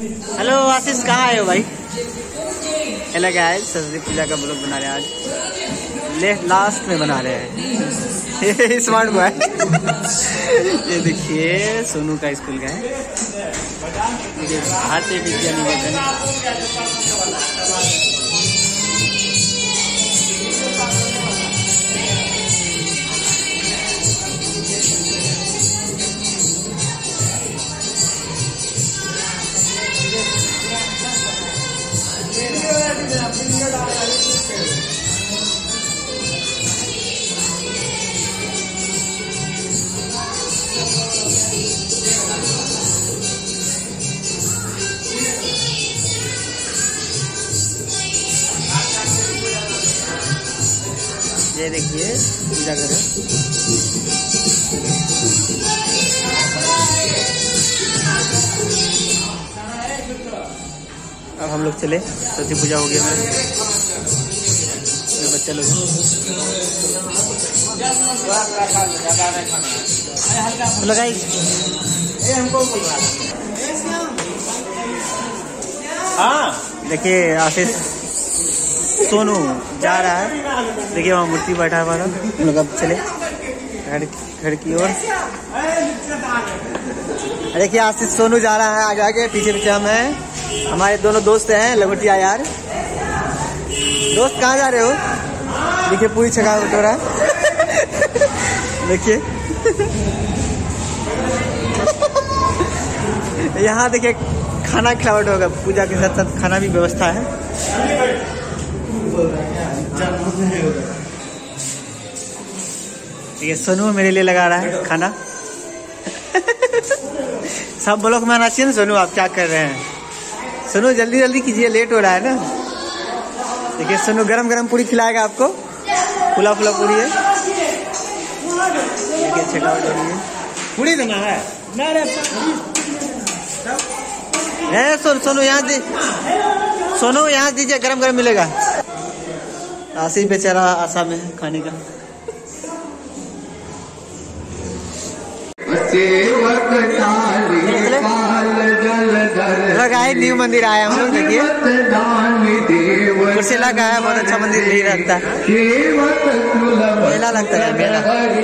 Hello आशीष, कहाँ आए हो भाई? हेलो गाइस, सरस्वती पूजा का ब्लॉग बना रहे हैं आज। लास्ट में बना रहे हैं। Smart boy. ये देखिए सोनू का स्कूल का है, भारतीय विद्या निकेतन। ये देखिए पूजा करें। अब हम लोग चले, सरस्वती पूजा हो गया मेरे बच्चे लोग। हेलो गाइस, हाँ देखिए आशीष सोनू जा रहा है। देखिए वहाँ मूर्ति बैठा हुआ था। हम लोग अब चले घर की ओर। देखिए आशीष सोनू जा रहा है आगे आगे, पीछे पीछे हम हैं। हमारे दोनों दोस्त हैं लंगोटिया यार। दोस्त कहाँ जा रहे हो? देखिए पूरी छका उठ रहा है। देखिए यहाँ देखिए खाना खिलावट होगा, पूजा के साथ साथ खाना भी व्यवस्था है। ये सोनू मेरे लिए लगा रहा है खाना। सब ब्लॉक में आना चाहिए ना। सोनू आप क्या कर रहे हैं? सोनू जल्दी जल्दी कीजिए, लेट हो रहा है ना। देखिए सोनू गरम गरम पूरी खिलाएगा आपको। फुला फुला पूरी है। देखिए छका पूरी देना है। सोनू यहाँ सोनू यहाँ दीजिए, गरम गरम मिलेगा। आशीष बेचारा आशा में है खाने का। न्यू मंदिर आया हम लोग। देखिए कुर्सिला का है, बहुत अच्छा मंदिर नहीं लगता है। मेला लगता है मेला।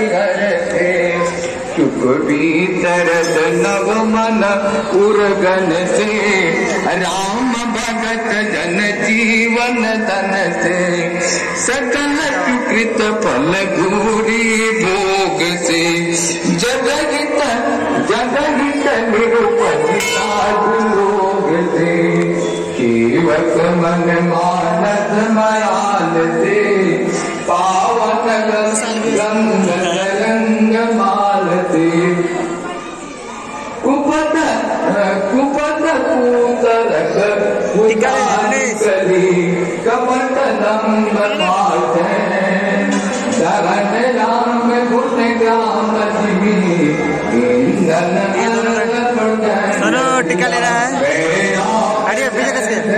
चुप भीतर नव मन उर्गन से, राम भगत जन जीवन धन से, सकल कृत फल घूरी भोग से, जगहित निरुपता लोग से, केवक मन मानस मयाल से, पावन गंग रंग माल से, कुपत पूतरक कली कपट नंबर शरण राम गुण ग्राम सोनू टिक्का ले रहा है। अरे पीछे कस के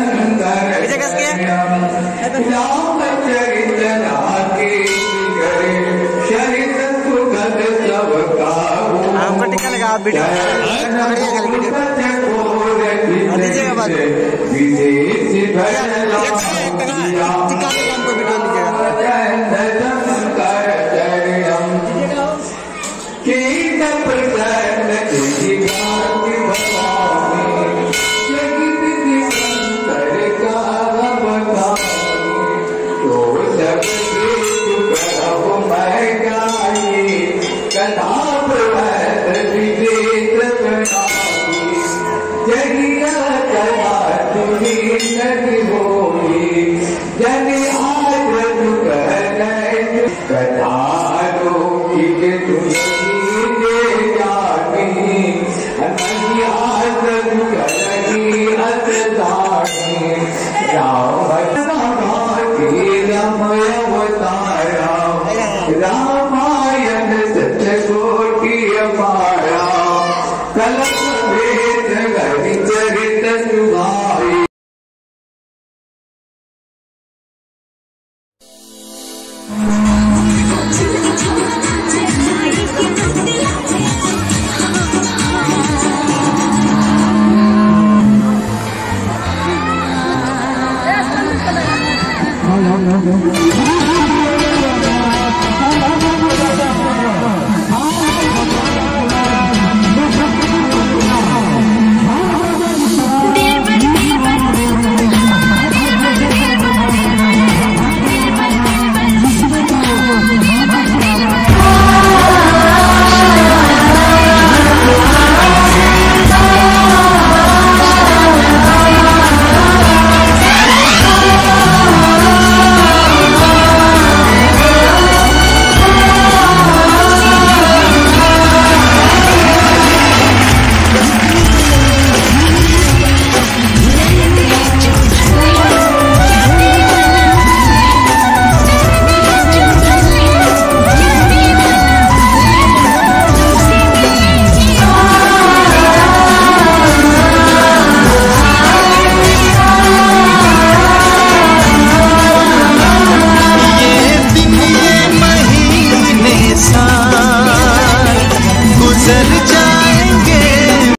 हमको टिक्का लगा। आप वीडियो दीजिएगा बाद में। टिक्का लेगा हमको वीडियो लीजिएगा। राम